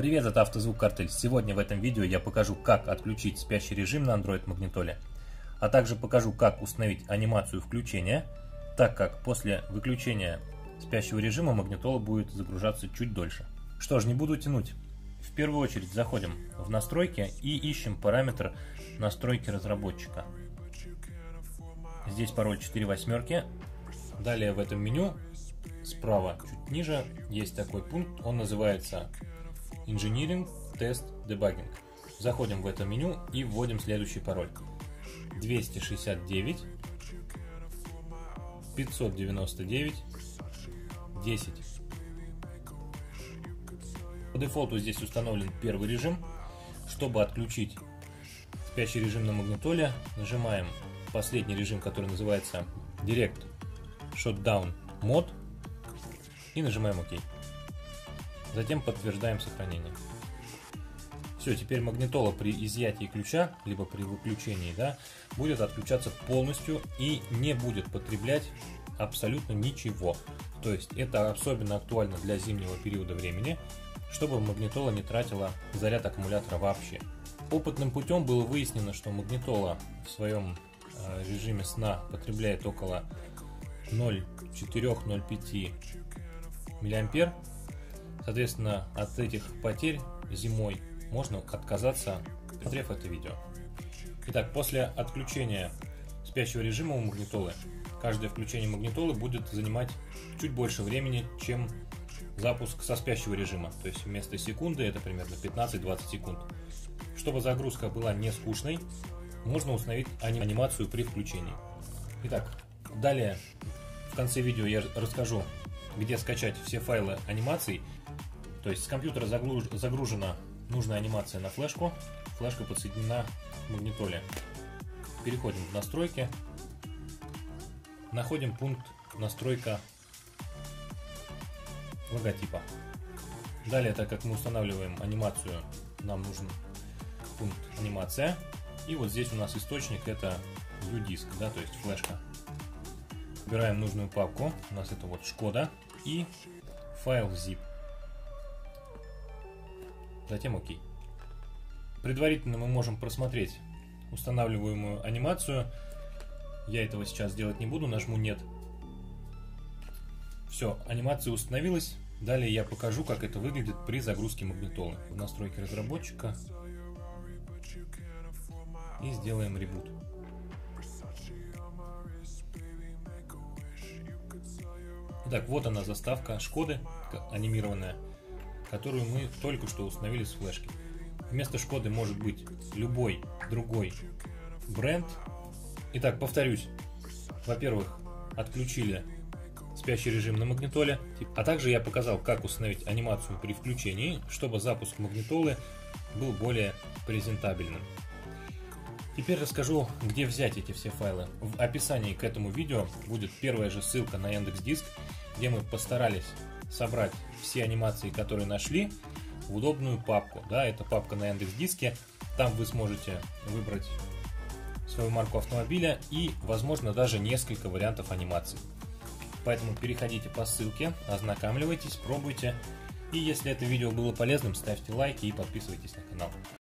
Привет, это Автозвук Картель. Сегодня в этом видео я покажу, как отключить спящий режим на Android магнитоле, а также покажу, как установить анимацию включения, так как после выключения спящего режима магнитола будет загружаться чуть дольше. Что ж, не буду тянуть. В первую очередь заходим в настройки и ищем параметр настройки разработчика. Здесь пароль 4 восьмерки. Далее в этом меню справа чуть ниже есть такой пункт, он называется Engineering Test Debugging. Заходим в это меню и вводим следующий пароль: 269 599 10. По дефолту здесь установлен первый режим. Чтобы отключить спящий режим на магнитоле, нажимаем последний режим, который называется Direct Shutdown Mode, и нажимаем ОК. Затем подтверждаем сохранение. Все, теперь магнитола при изъятии ключа, либо при выключении, будет отключаться полностью и не будет потреблять абсолютно ничего. То есть это особенно актуально для зимнего периода времени, чтобы магнитола не тратила заряд аккумулятора вообще. Опытным путем было выяснено, что магнитола в своем режиме сна потребляет около 0,4-0,5 мА. Соответственно, от этих потерь зимой можно отказаться, посмотрев это видео. Итак, после отключения спящего режима у магнитолы, каждое включение магнитолы будет занимать чуть больше времени, чем запуск со спящего режима. То есть вместо секунды это примерно 15-20 секунд. Чтобы загрузка была не скучной, можно установить анимацию при включении. Итак, далее в конце видео я расскажу, где скачать все файлы анимаций. То есть с компьютера загружена нужная анимация на флешку, флешка подсоединена к магнитоле. Переходим в настройки, находим пункт настройка логотипа. Далее, так как мы устанавливаем анимацию, нам нужен пункт анимация. И вот здесь у нас источник — это U-диск, то есть флешка. Выбираем нужную папку, у нас это вот Шкода, и файл zip. Затем ОК. Предварительно мы можем просмотреть устанавливаемую анимацию. Я этого сейчас делать не буду, нажму нет. Все, анимация установилась. Далее я покажу, как это выглядит при загрузке магнитолы. В настройки разработчика. И сделаем ребут. Итак, вот она, заставка Шкоды анимированная, которую мы только что установили с флешки. Вместо Шкоды может быть любой другой бренд. Итак, повторюсь. Во-первых, отключили спящий режим на магнитоле, а также я показал, как установить анимацию при включении, чтобы запуск магнитолы был более презентабельным. Теперь расскажу, где взять эти все файлы. В описании к этому видео будет первая же ссылка на Яндекс.Диск, где мы постарались собрать все анимации, которые нашли, в удобную папку. Это папка на Яндекс.Диске. Там вы сможете выбрать свою марку автомобиля и, возможно, даже несколько вариантов анимаций. Поэтому переходите по ссылке, ознакомьтесь, пробуйте. И если это видео было полезным, ставьте лайки и подписывайтесь на канал.